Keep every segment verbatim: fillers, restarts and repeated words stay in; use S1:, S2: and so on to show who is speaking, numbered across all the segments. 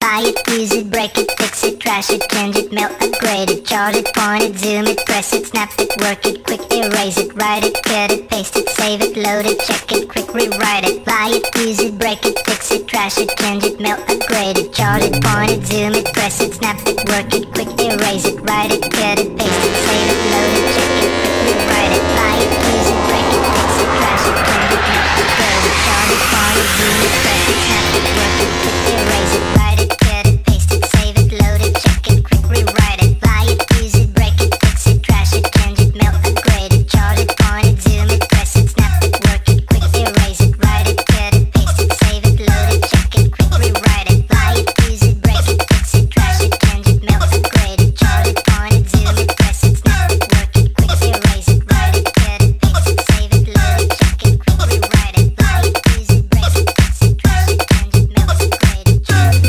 S1: Buy it, use it, break it, fix it, trash it, change it, melt, upgrade it, chart it, point it, zoom it, press it, snap it, work it, quick erase it, write it, cut it, paste it, save it, load it, check it, quick rewrite it. Buy it, use it, break it, fix it, trash it, change it, melt, upgrade it, chart it, point it, zoom it, press it, snap it, work it, quick erase it, write it, cut it, paste it, save it, load it, check it, quick rewrite it. Buy it, use it, break it, fix it, trash it, change it, melt, upgrade it, chart it, point it, zoom it, press it, snap it, work it, quick erase it, write it, cut it, paste it, save it, load it, check it, quick rewrite it. Buy it, use it, break it, fix it, trash it, change it, melt, upgrade it, chart it, point it, zoom it, press it, snap it, work it, quick erase it, write it, cut it, paste it, save it, load it, check it, quick rewrite it. Buy it, use it, break it, fix it, trash it, change it, melt, upgrade it, chart it, point it, zoom it, press it, snap it, work it, quick erase it, write it, cut it, paste it, save it, load it, check it, quick rewrite it. Buy it, use it, break it, fix it, trash it, change it, melt, upgrade it, chart it.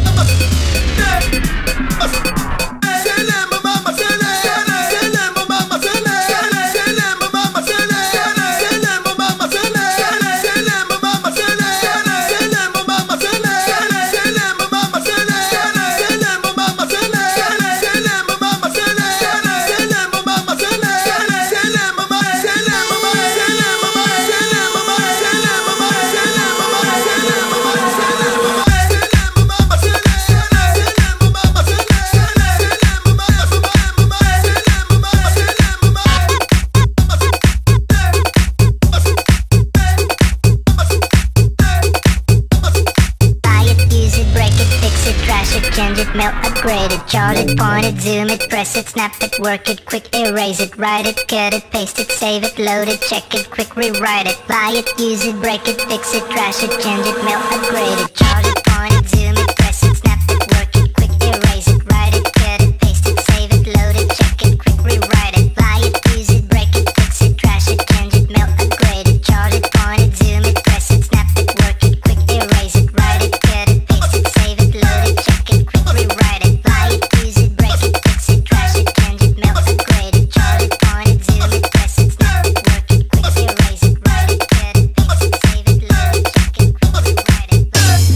S1: Change it, melt, upgrade it, chart it, point it, zoom it, press it, snap it, work it, quick erase it, write it, cut it, paste it, save it, load it, check it, quick rewrite it. Buy it, use it, break it, fix it, trash it, change it, melt, upgrade it, chart it, point it, zoom it, press it, snap it, work it, quick erase it, write it, cut it, paste it, save it, load it, check it, quick rewrite it. Buy it, use it, break it, fix it, trash it, change it, melt, upgrade it, chart it, point it, zoom it, press it, snap it, work it, quick erase it, write it, cut it, paste it, save it, load it, check it, quick rewrite it. Buy it, use it, break it, fix it, trash it, change it, melt, upgrade it, chart it, point it, zoom it, press it, snap it, work it, quick erase it, write it, cut it, paste it, save it, load it, check it, quick rewrite it.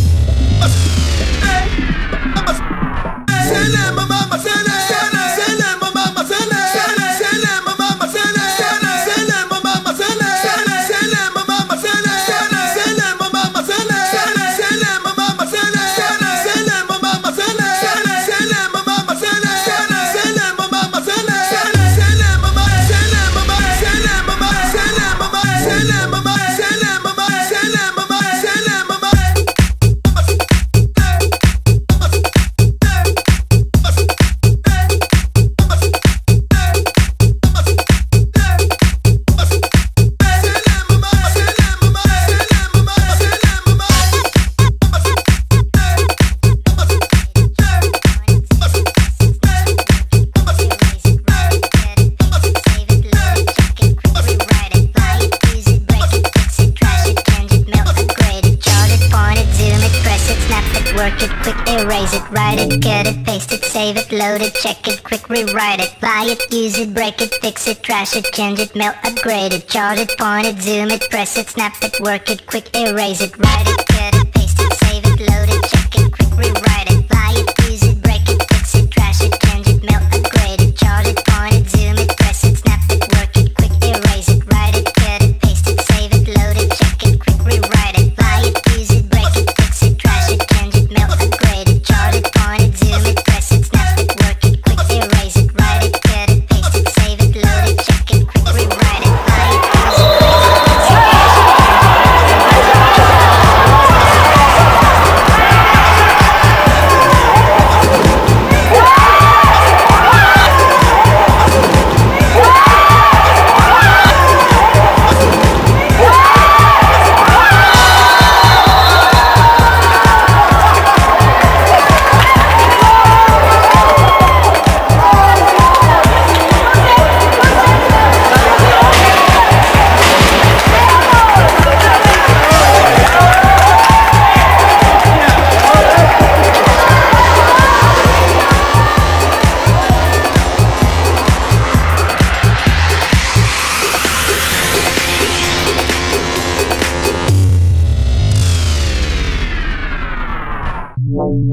S1: Work it, quick erase it, write it, cut it, paste it, save it, load it, check it, quick rewrite it. Buy it, use it, break it, fix it, trash it, change it, melt, upgrade it, chart it, point it, zoom it, press it, snap it, work it, quick erase it, write it, cut it, paste it, save it, load it, check it, quick rewrite it. Buy it, use it, break it, fix it, trash it, change it, melt, upgrade it, chart it, point it, zoom it, press it, snap it, work it, quick erase it, write it, cut it, paste it, save it, load it, check it, quick rewrite it. Buy it, use it, break it, fix it, trash it, change it, melt, upgrade it, chart it, point it, zoom it, press it, snap it, work it, quick erase it, write it, cut it, paste it, save it, load it, check it, quick rewrite it. Buy it, use it, break it, fix it, trash it, change it, melt, upgrade it, chart it, point it, zoom it, press it, snap it, work it, quick erase it, write it, cut it, paste it, save it, load it, check it, quick rewrite it.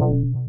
S2: Thank you.